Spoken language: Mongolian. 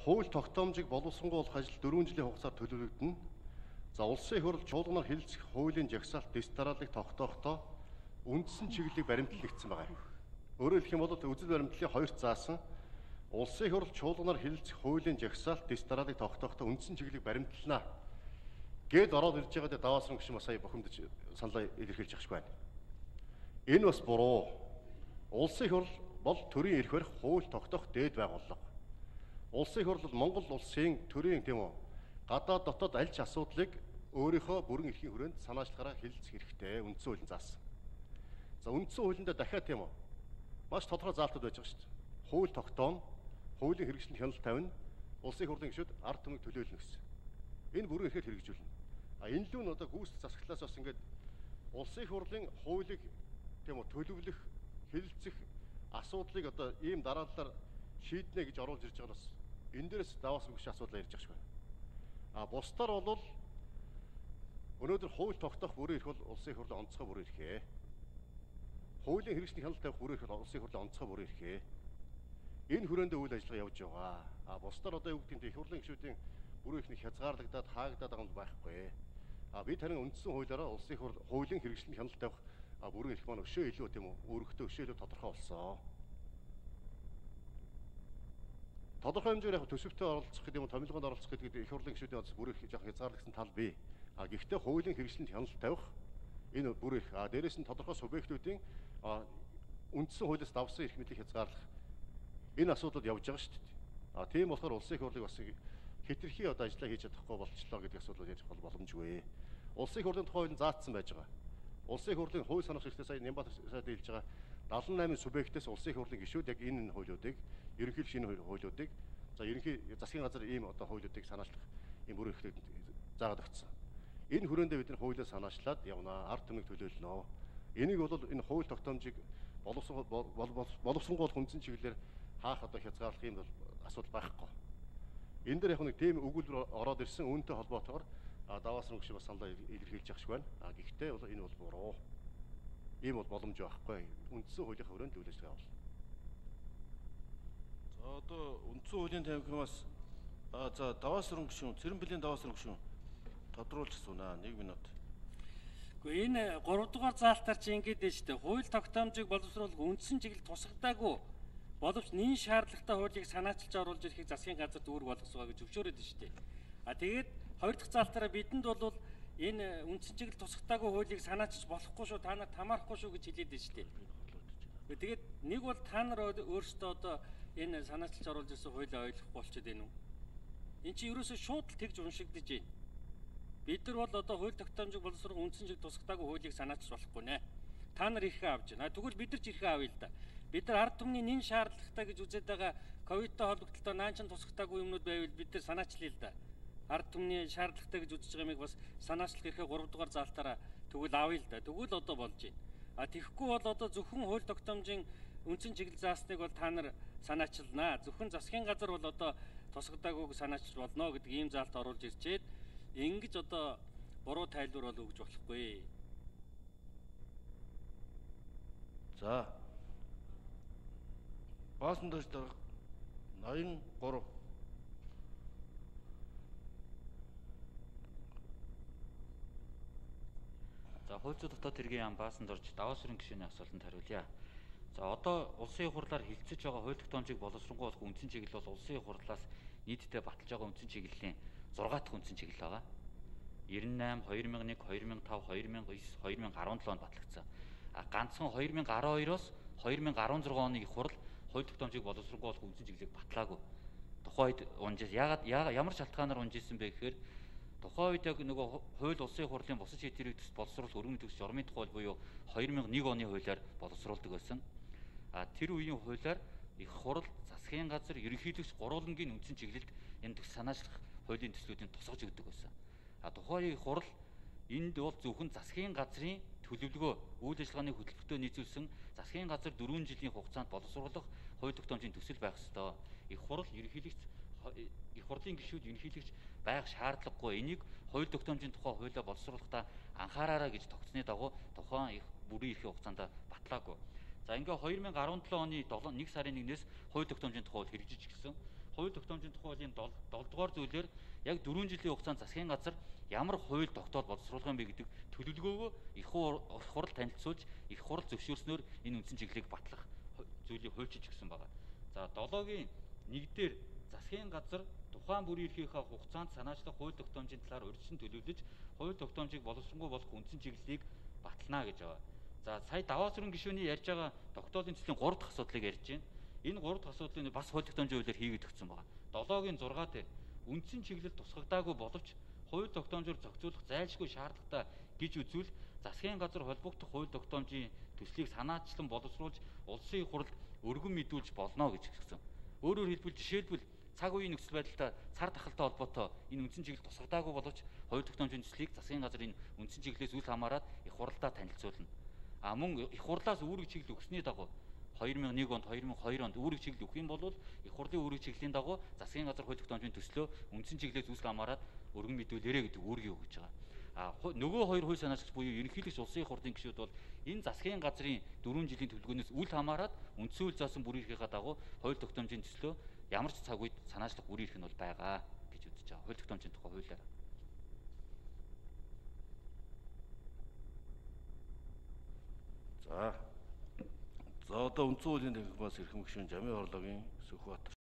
Хууль тогтоомжийг боловсронгуйлах ажил 4 жилийн хугацаар төлөвлөгдөнө. За улсын их хурл чуулганаар хэлэлцэх хуулийн жагсаалт дэс дарааллыг тогтоохдоо үндсэн чиглэлийг баримтлагдсан байгаа. Өөрөөр хэлэх юм бол үзэл баримтлалын хоёрт заасан улсын их хурл чуулганаар хэлэлцэх хуулийн жагсаалт дэс дарааллыг тогтоохдоо үндсэн чиглэлийг баримтлана гэд ороод ирж байгаа дэ даваасан гүшин бас сая бухимдаж саналаа илэрхийлж ахшгүй байна. Энэ бас буруу. Улсын их хурл бол төрийн эрх барих хууль тогтоох дээд байгууллага. Улсын их хурл бол Монгол улсын төрийн тийм үү гадаад дотоод аль ч асуудлыг өөрийнхөө бүрэн эрхийн хүрээнд санаачлагаараа хэлэлцэх хэрэгтэй үндсэн хуулийн заасан. За үндсэн хуулиндаа дахиад тийм үү маш тодорхой заалтууд байж байгаа шүү дээ. Хууль тогтооно, хуулийн хэрэгжлэнд хяналт тавина, улсын их хурлын гишүүд ард түмнийг төлөөлнө гэсэн. Энэ бүрэн эрхээр хэрэгжүүлнэ. А энэ л нь одоо гүйцэтгэх засаглалаас бас ингээд улсын их хурлын хуулийг тийм үү төлөвлөх, хэлэлцэх асуудлыг одоо ийм дараалалаар шийднэ гэж оруулж ирж байгаа нь бас энэ дээрээс даваас үгш асуудал ярьж байгаа шүү. А бусдаар бол өнөөдөр хууль тогтоох бүрэн эрх бол улсын их хурлын онцгой бүрэн эрхээ. Хуулийн хэрэгжлийг хяналт тавих бүрэн эрх бол улсын их хурлын онцгой бүрэн эрхээ. Энэ хүрээндээ үйл ажиллагаа явж байгаа. А бусдаар одоо юу гэдэг нь их хурлын гишүүдийн бүрэн эрхний хязгаарлагдаад хаагдаад байгаа юм байхгүй. А бид харин үндсэн хуулиараа улсын их хурл хуулийн хэрэгжлийг хяналт тавих бүрэн эрх маань өшөө илүү тийм үү өөрөختөө өшөө илүү тодорхой болсон. Тодорхой хэмжээгээр яг төсөвтөө оролцох гэдэг юм уу томилгоонд оролцох гэдэг их хурлын гишүүдийн онц бүр их жоох хязгаарлагдсан тал бий. А гэхдээ хуулийн хэрэгжлэнд хяналт тавих энэ бүр их дээрээс нь тодорхой субъектүүдийн үндсэн хуулиас давсан эрх мэдлийг хязгаарлах энэ асуудлууд явж байгаа шүү дээ. А тийм болохоор улсын их хурлыг бас хэтэрхий одоо ажиллаа хийж чадахгүй болчихлоо гэдэг асуудлууд ярих боломжгүй. Улсын их хурлын тухай хууль заагдсан байж байгаа. Улсын их хурлын хууль санах хэрэгтэй сая Нямбат сайд хэлж байгаа 78 субъектээс улсын их хурлын гишүүд яг энэ хуулиудыг ерөнхийдөө шинэ хуулиудыг за ерөнхий засгийн газар ийм одоо хуулиудыг санаачлах ийм бүрэн эрхлэлд заагаад өгсөн. Энэ хүрээндээ бид нар хуулиа санаачлаад явнаа, ард түмнийг төлөөлнө. Энийг бол энэ хууль тогтоомжийг боловсронгуйлах үндсэн чиглэлээр хаах одоо хязгаарлах юм бол асуудал байхгүй. Энэ дээр яг нэг тийм өгүүлбэр ороод ирсэн үүнтэй холбоотойгоор даваасан гүшин бас саналаа илэрхийлж явах шиг байна. Гэхдээ бол энэ бол буруу. Ийм бол боломж байхгүй. Үндсэн хуулийнхаа хүрээнд үйл ажиллагаа явуулна. За одоо үндсэн хуулийн тавихаас за даваасан гүшин, Цэрэнбэлийн даваасан гүшин тодруулж асуунаа 1 минут. Гэхдээ энэ 3 дугаар заалтаар чи ингэж дээ шүү дээ. Хууль тогтоомжийг боловсруулах үндсэн чиглэл тусгадаагүй боловч нэн шаардлагатай хуулийг санаачилж оруулж ирэхийг засгийн газар дүүрэг болгосгоо гэж зөвшөөрөөд шүү дээ. Тэгээд 2 дахь заалтаараа бидэнд бол энэ үндсэн чиглэл тусгадаагүй хуулийг санаачилж болохгүй шүү, та нарт хамаарахгүй шүү гэж хэлээд дээ шүү дээ. Тэгээд нэг бол та нар өөрсдөө одоо энэ санаачилж оруулж ирсэн хуулийг ойлгохгүй болчиход байна уу? Энд чи ерөөсөө шууд л тэгж уншигдэж байна. Бид нар бол одоо хууль тогтоомжийг боловсруулах үндсэн чиглэл тусгадаагүй хуулийг санаачилж болохгүй нэ. Та нар ихээ авч байна. Тэгвэл бид нар ч ихээ авъя л да. Бид нар ард түмний нэн шаардлагатай гэж үзээд байгаа ковидтой холбогдлоо наанчин тусгадаагүй юмнууд байвал бид нар санаачлая л да. Ард түмний шаардлагатай гэж үзэж байгаа юмыг бас санаачлах эрхээ 3 дугаар заалтаараа тэгвэл авъя л да. Тэгвэл одоо болж байна. А тэгэхгүй бол одоо зөвхөн хууль тогтоомжийн үндсэн чиглэл заасныг бол та нар санаачилнаа. Зөвхөн засгийн газар бол одоо тусгадаагүйг санаачилж болно гэдэг ийм заалт оруулж ирчээд ингэж одоо буруу тайлбар бол өгж болохгүй. За. Баасан дэж дарга 83. За хууль зүйн дотоод хэргийн яам баасан дорж даваасрын гишүүний асуултанд хариулъя. За одоо улсын их хурлаар хилцэж байгаа хууль тогтоомжийг боловсронгуйлах үндсэн чиглэл бол улсын их хурлаас нийтдээ баталж байгаа үндсэн чиглэлийн 6 дахь үндсэн чиглэл байгаа. 98, 2001, 2005, 2009, 2017 онд батлагдсан. А ганцхан 2012-оос 2016 оны их хурл хууль тогтоомжийг боловсронгуйлах үндсэн чиглэлийг батлаагүй. Тухайн үед унжиж ямар шалтгаанаар унжижсэн бэ гэхээр тухайн үед яг нөгөө хууль улсын их хурлын бусад шийдвэрийг боловсруулах өргөмжийн төгс журмын тухай буюу 2001 оны хуулиар боловсруулдаг байсан. А тэр үеийн хуулиар их хурл, засгийн газар, ерөнхийлөгч гурвангийн үндсэн чиглэлд энэ төгс санаачлах хуулийн төслүүдийг тусгаж өгдөг байсан. А тухайн их хурл энд бол зөвхөн засгийн газрын төлөвлөгөө үйл ажиллагааны хөтөлбөртөө нийцүүлсэн засгийн газар 4 жилийн хугацаанд боловсруулах хууль тогтоомжийн төсөл байх ёстой. Их хурл ерөнхийлөгч их хурлын гишүүд ерөнхийлөгч байх шаардлагагүй. Энийг хууль тогтоомжийн тухай хуулиа боловсруулахдаа анхаараарай гэж тогтсны дагуу тухайн их бүрийн эрхийн хугацаанд батлаагүй. За ингээ 2017 оны 1 сарын 1-ээс хууль тогтоомжийн тухай хэрэгжиж гисэн. хууль тогтоомжийн тухай хуулийн 7 дугаар зүйлээр яг 4 жилийн хугацаанд засгийн газар ямар хууль тогтоол боловсруулах юм бэ гэдэг төлөвлөгөөгөө их хурал танилцуулж, их хурал зөвшөөрснөөр энэ үндсэн чиглэлийг батлах зүйлийг хуульчилж өгсөн байна. За 7-гийн 1-дээр засгийн газар тухайн бүрийн эрхийнхээ хугацаанд санаачлах хууль тогтоомжийн талаар урьдчилан төлөвлөж, хууль тогтоомжийг боловсронгүй болгох үндсэн чиглэлийг батлана гэж байгаа. За сая даваа сүрэн гишүүний ярьж байгаа тогтоолын төслийн 3 дахь асуудлыг ярьж байна. Энэ 3 дахь асуудлыг бас хууль тогтоомжийн хуулиар хийгээд өгсөн байна. 7-гийн 6 дээр үндсэн чиглэл тусгагдаагүй боловч хууль тогтоомжоор зохицуулах зайлшгүй шаардлагатай гэж үзвэл засгийн газар холбогдох хууль тогтоомжийн төслийг санаачлан боловсруулж улсын хурлд өргөн мэдүүлж болно гэж хэлсэн. Өөрөөр хэлбэл жишээлбэл цаг үеийн нөхцөл байдлаа цар тахалтай холбоотой энэ үндсэн чиглэл тусгагдаагүй боловч хууль тогтоомжийн төслийг засгийн газар энэ үндсэн чиглэлээс үл хамааран их хурлаа танилцуулна. А мөн их хурлаас үүрэг чиглэл өгсөний дагуу 2001 онд 2002 онд үүрэг чиглэл өгөх юм бол их хурлын үүрэг чиглийн дагуу засгийн газар хууль тогтоомжийн төслөө үндсэн чиглэлээс үл хамааран өргөн мэдүүлээрэ гэдэг үүргийг өгж байгаа. А нөгөө хоёр хууль санаачлагч буюу ерөнхийлөгч улсын их хурлын гишүүд бол энэ засгийн газрын 4 жилийн төлөвлөгөөнөөс үл хамааран үндсэн хууль заасан бүрийн эрхийнхаа дагуу хууль тогтоомжийн төслөө ямар ч цаг үед санаачлах бүрийн эрх нь бол байгаа гэж үзэж байгаа. Хууль тогтоомжийн тухай хуулиар. За одоо үндсэн хуулийн танхимаас эрхэм гишүүн Жамын Орлогын Сүхбаатар